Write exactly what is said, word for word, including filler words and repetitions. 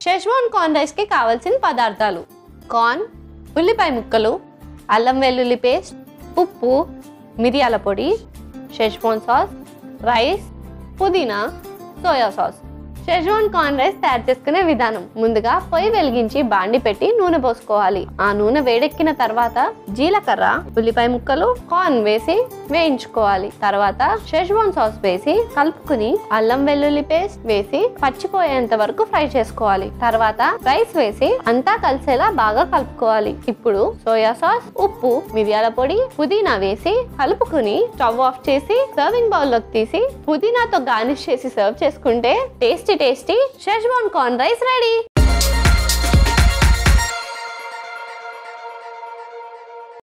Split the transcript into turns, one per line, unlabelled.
Schezwan corn rice కి కావాల్సిన పదార్థాలు కార్న్, ఉల్లిపాయ ముక్కలు, అల్లం వెల్లుల్లి పేస్ట్, ఉప్పు, మిరియాల పొడి, షెజ్వాన్ సాస్, రైస్, పుదీనా, soya sauce. Schezwan corn rice తయారు చేసుకునే విధానం. ముందుగా పొయ్యి వెలిగించి బాండి పెట్టి నూనె పోసుకోవాలి. ఆ నూనె వేడెక్కిన తర్వాత జీలకర్ర, ఉల్లిపాయ ముక్కలు, కార్న్ వేసి వేయించుకోవాలి. తర్వాత షెజ్వాన్ సాస్ వేసి కలుపుకుని అల్లం వెల్లుల్లి పేస్ట్ వేసి పచ్చిపోయేంత వరకు ఫ్రై చేసుకోవాలి. తర్వాత రైస్ వేసి అంతా కలిసేలా బాగా కలుపుకోవాలి. ఇప్పుడు సోయా సాస్, ఉప్పు, మిరియాల పొడి, పుదీనా వేసి కలుపుకుని స్టవ్ ఆఫ్ చేసి సర్వింగ్ బౌల్ లోకి తీసి పుదీనాతో గార్నిష్ చేసి సర్వ్ చేసుకుంటే tasty tasty Schezwan corn rice ready.